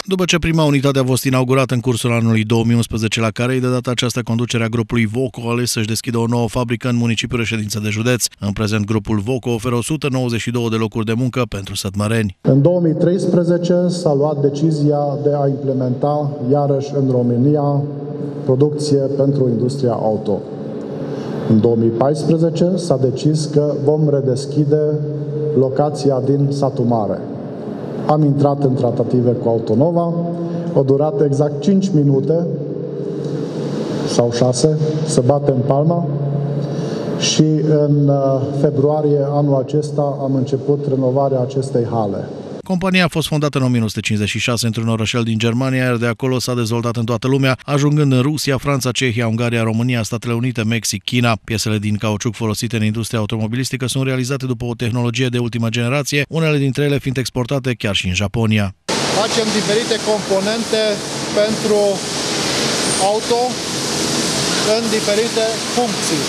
După ce prima unitate a fost inaugurată în cursul anului 2011 la Carei, de data aceasta conducerea grupului Voco a ales să-și deschidă o nouă fabrică în municipiul Reședință de Județ. În prezent, grupul Voco oferă 192 de locuri de muncă pentru sătmăreni. În 2013 s-a luat decizia de a implementa iarăși în România producție pentru industria auto. În 2014 s-a decis că vom redeschide locația din Satu Mare. Am intrat în tratative cu Autonova, a durat exact 5 minute sau 6 să batem palma și în februarie anul acesta am început renovarea acestei hale. Compania a fost fondată în 1956 într-un orășel din Germania, iar de acolo s-a dezvoltat în toată lumea, ajungând în Rusia, Franța, Cehia, Ungaria, România, Statele Unite, Mexic, China. Piesele din cauciuc folosite în industria automobilistică sunt realizate după o tehnologie de ultimă generație, unele dintre ele fiind exportate chiar și în Japonia. Facem diferite componente pentru auto în diferite funcții.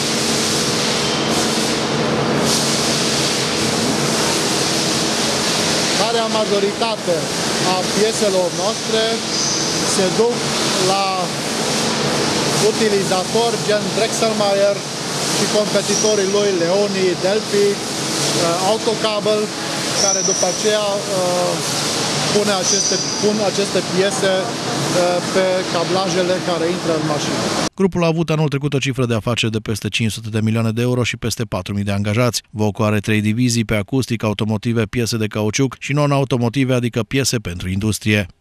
Marea majoritate a pieselor noastre se duc la utilizatori gen Drexelmeier și competitorii lui Leoni, Delphi, Autocable, care după aceea pun aceste piese pe cablajele care intră în mașină. Grupul a avut anul trecut o cifră de afaceri de peste 500 de milioane de euro și peste 4.000 de angajați. Voco are 3 divizii: pe acustic, automotive, piese de cauciuc și non-automotive, adică piese pentru industrie.